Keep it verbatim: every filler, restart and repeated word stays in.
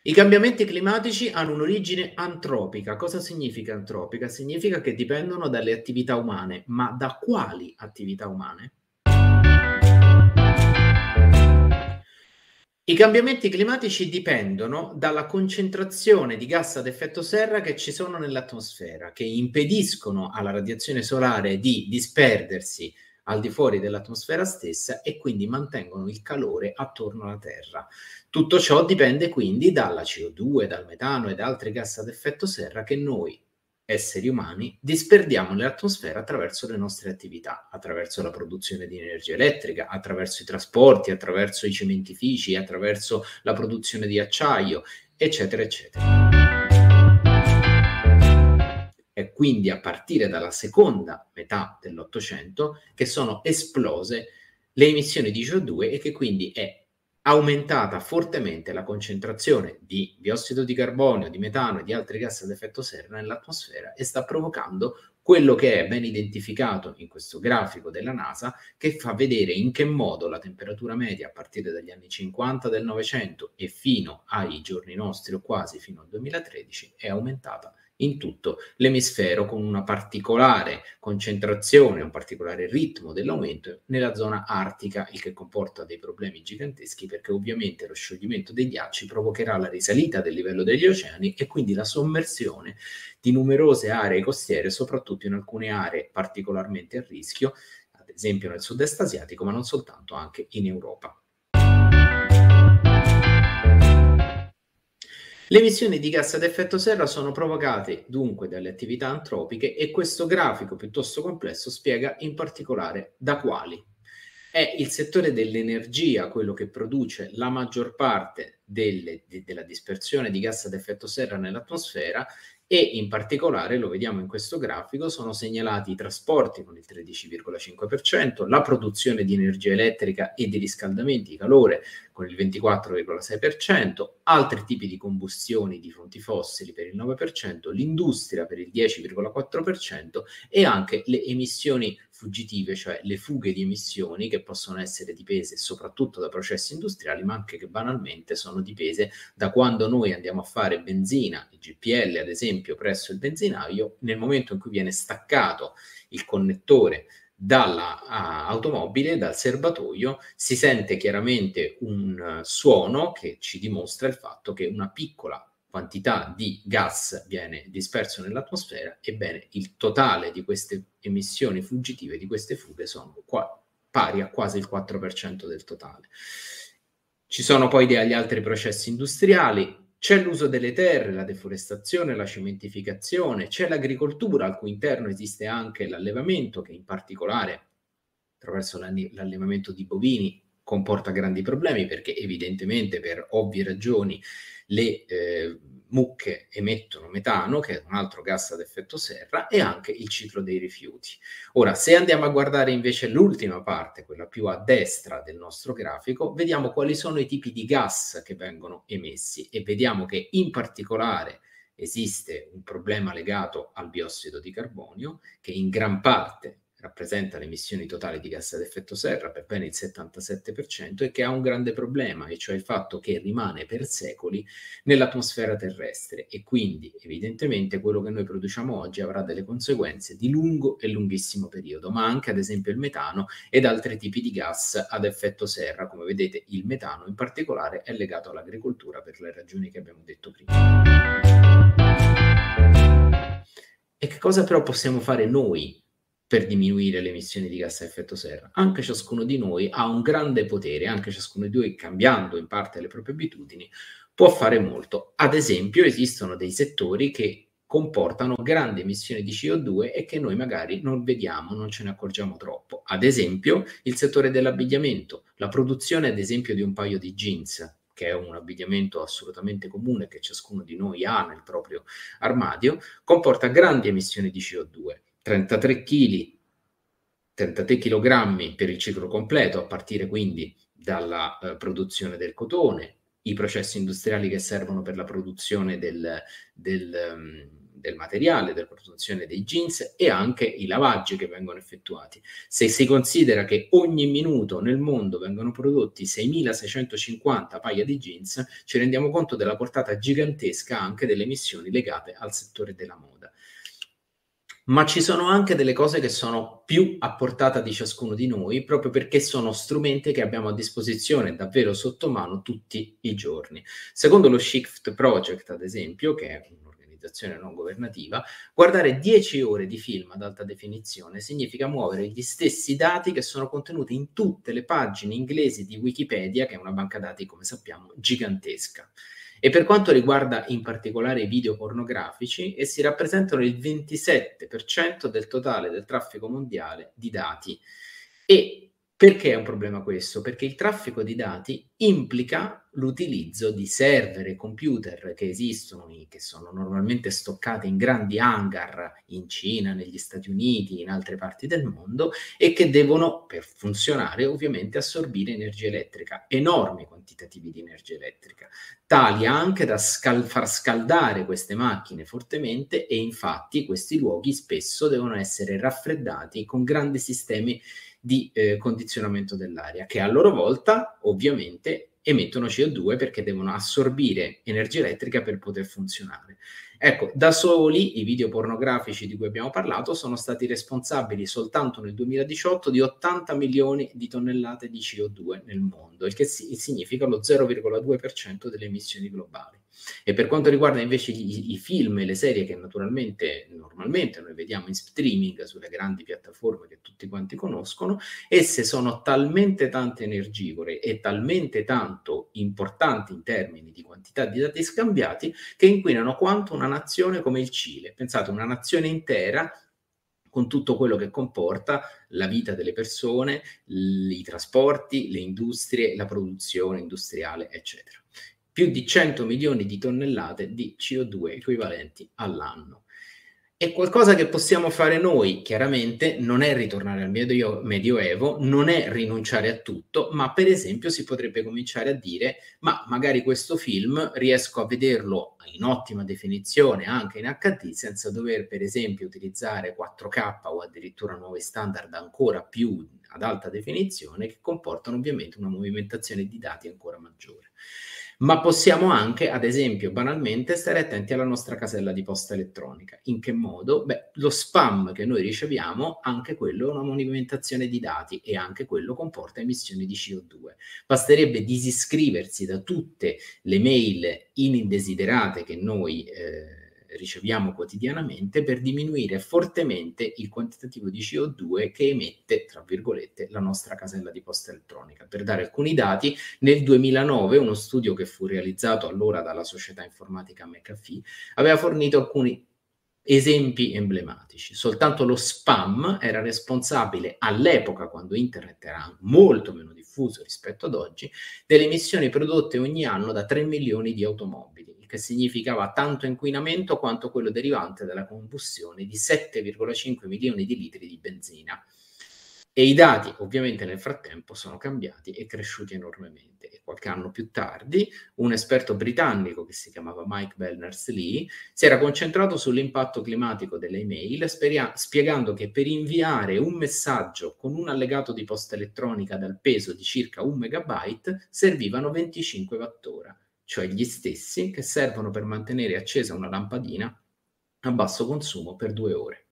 I cambiamenti climatici hanno un'origine antropica. Cosa significa antropica? Significa che dipendono dalle attività umane, ma da quali attività umane? I cambiamenti climatici dipendono dalla concentrazione di gas ad effetto serra che ci sono nell'atmosfera, che impediscono alla radiazione solare di disperdersi al di fuori dell'atmosfera stessa e quindi mantengono il calore attorno alla Terra. Tutto ciò dipende quindi dalla C O due, dal metano e da altri gas ad effetto serra che noi, esseri umani, disperdiamo nell'atmosfera attraverso le nostre attività, attraverso la produzione di energia elettrica, attraverso i trasporti, attraverso i cementifici, attraverso la produzione di acciaio, eccetera, eccetera. È quindi a partire dalla seconda metà dell'Ottocento che sono esplose le emissioni di C O due e che quindi è aumentata fortemente la concentrazione di biossido di carbonio, di metano e di altri gas ad effetto serra nell'atmosfera e sta provocando quello che è ben identificato in questo grafico della NASA, che fa vedere in che modo la temperatura media a partire dagli anni cinquanta del Novecento e fino ai giorni nostri o quasi fino al duemilatredici è aumentata in tutto l'emisfero con una particolare concentrazione, un particolare ritmo dell'aumento nella zona artica, il che comporta dei problemi giganteschi perché ovviamente lo scioglimento dei ghiacci provocherà la risalita del livello degli oceani e quindi la sommersione di numerose aree costiere, soprattutto in alcune aree particolarmente a rischio, ad esempio nel sud-est asiatico, ma non soltanto, anche in Europa. Le emissioni di gas ad effetto serra sono provocate dunque dalle attività antropiche e questo grafico piuttosto complesso spiega in particolare da quali. È il settore dell'energia quello che produce la maggior parte delle, de, della dispersione di gas ad effetto serra nell'atmosfera e in particolare, lo vediamo in questo grafico, sono segnalati i trasporti con il tredici virgola cinque per cento, la produzione di energia elettrica e di riscaldamenti di calore con il ventiquattro virgola sei per cento, altri tipi di combustioni di fonti fossili per il nove per cento, l'industria per il dieci virgola quattro per cento e anche le emissioni fuggitive, cioè le fughe di emissioni che possono essere dipese soprattutto da processi industriali, ma anche che banalmente sono dipese da quando noi andiamo a fare benzina, il G P L ad esempio, presso il benzinaio, nel momento in cui viene staccato il connettore dall'automobile, dal serbatoio, si sente chiaramente un suono che ci dimostra il fatto che una piccola quantità di gas viene disperso nell'atmosfera, ebbene il totale di queste emissioni fuggitive, di queste fughe, sono qua, pari a quasi il quattro per cento del totale. Ci sono poi degli altri processi industriali, c'è l'uso delle terre, la deforestazione, la cementificazione, c'è l'agricoltura al cui interno esiste anche l'allevamento che in particolare attraverso l'allevamento di bovini comporta grandi problemi perché evidentemente per ovvie ragioni le eh, mucche emettono metano, che è un altro gas ad effetto serra, e anche il ciclo dei rifiuti. Ora, se andiamo a guardare invece l'ultima parte, quella più a destra del nostro grafico, vediamo quali sono i tipi di gas che vengono emessi e vediamo che in particolare esiste un problema legato al biossido di carbonio, che in gran parte rappresenta le emissioni totali di gas ad effetto serra per ben il settantasette per cento e che ha un grande problema, e cioè il fatto che rimane per secoli nell'atmosfera terrestre e quindi evidentemente quello che noi produciamo oggi avrà delle conseguenze di lungo e lunghissimo periodo, ma anche ad esempio il metano ed altri tipi di gas ad effetto serra. Come vedete, il metano in particolare è legato all'agricoltura per le ragioni che abbiamo detto prima. E che cosa però possiamo fare noi per diminuire le emissioni di gas a effetto serra? Anche ciascuno di noi ha un grande potere, anche ciascuno di noi, cambiando in parte le proprie abitudini, può fare molto. Ad esempio, esistono dei settori che comportano grandi emissioni di C O due e che noi magari non vediamo, non ce ne accorgiamo troppo. Ad esempio, il settore dell'abbigliamento, la produzione ad esempio di un paio di jeans, che è un abbigliamento assolutamente comune che ciascuno di noi ha nel proprio armadio, comporta grandi emissioni di C O due. trentatré chili, trentatré chilogrammi per il ciclo completo, a partire quindi dalla eh, produzione del cotone, i processi industriali che servono per la produzione del, del, um, del materiale, della produzione dei jeans e anche i lavaggi che vengono effettuati. Se si considera che ogni minuto nel mondo vengono prodotti seimilaseicentocinquanta paia di jeans, ci rendiamo conto della portata gigantesca anche delle emissioni legate al settore della moda. Ma ci sono anche delle cose che sono più a portata di ciascuno di noi, proprio perché sono strumenti che abbiamo a disposizione davvero sotto mano tutti i giorni. Secondo lo Shift Project, ad esempio, che è un'organizzazione non governativa, guardare dieci ore di film ad alta definizione significa muovere gli stessi dati che sono contenuti in tutte le pagine inglesi di Wikipedia, che è una banca dati, come sappiamo, gigantesca. E per quanto riguarda in particolare i video pornografici, essi rappresentano il ventisette per cento del totale del traffico mondiale di dati. E perché è un problema questo? Perché il traffico di dati implica l'utilizzo di server e computer che esistono, che sono normalmente stoccati in grandi hangar in Cina, negli Stati Uniti, in altre parti del mondo, e che devono, per funzionare, ovviamente assorbire energia elettrica, enormi quantitativi di energia elettrica, tali anche da scal- far scaldare queste macchine fortemente, e infatti questi luoghi spesso devono essere raffreddati con grandi sistemi di eh, condizionamento dell'aria, che a loro volta ovviamente emettono C O due perché devono assorbire energia elettrica per poter funzionare. Ecco, da soli i video pornografici di cui abbiamo parlato sono stati responsabili soltanto nel duemiladiciotto di ottanta milioni di tonnellate di C O due nel mondo, il che si- significa lo zero virgola due per cento delle emissioni globali. E per quanto riguarda invece gli, i film e le serie che naturalmente, normalmente noi vediamo in streaming sulle grandi piattaforme che tutti quanti conoscono, esse sono talmente tanto energivore e talmente tanto importanti in termini di quantità di dati scambiati che inquinano quanto una nazione come il Cile. Pensate, una nazione intera con tutto quello che comporta la vita delle persone, i trasporti, le industrie, la produzione industriale, eccetera. Più di cento milioni di tonnellate di C O due equivalenti all'anno. E qualcosa che possiamo fare noi, chiaramente, non è ritornare al medio, medioevo, non è rinunciare a tutto, ma per esempio si potrebbe cominciare a dire, ma magari questo film riesco a vederlo in ottima definizione, anche in H D, senza dover per esempio utilizzare quattro K o addirittura nuovi standard ancora più ad alta definizione, che comportano ovviamente una movimentazione di dati ancora maggiore. Ma possiamo anche, ad esempio, banalmente, stare attenti alla nostra casella di posta elettronica. In che modo? Beh, lo spam che noi riceviamo, anche quello è una movimentazione di dati e anche quello comporta emissioni di C O due. Basterebbe disiscriversi da tutte le mail indesiderate che noi eh, riceviamo quotidianamente per diminuire fortemente il quantitativo di C O due che emette, tra virgolette, la nostra casella di posta elettronica. Per dare alcuni dati, nel duemilanove uno studio che fu realizzato allora dalla società informatica McAfee aveva fornito alcuni esempi emblematici. Soltanto lo spam era responsabile all'epoca, quando internet era molto meno diffuso rispetto ad oggi, delle emissioni prodotte ogni anno da tre milioni di automobili, il che significava tanto inquinamento quanto quello derivante dalla combustione di sette virgola cinque milioni di litri di benzina. E i dati ovviamente nel frattempo sono cambiati e cresciuti enormemente. E qualche anno più tardi un esperto britannico che si chiamava Mike Berners-Lee si era concentrato sull'impatto climatico delle email, speria- spiegando che per inviare un messaggio con un allegato di posta elettronica dal peso di circa un megabyte servivano venticinque wattora, cioè gli stessi che servono per mantenere accesa una lampadina a basso consumo per due ore.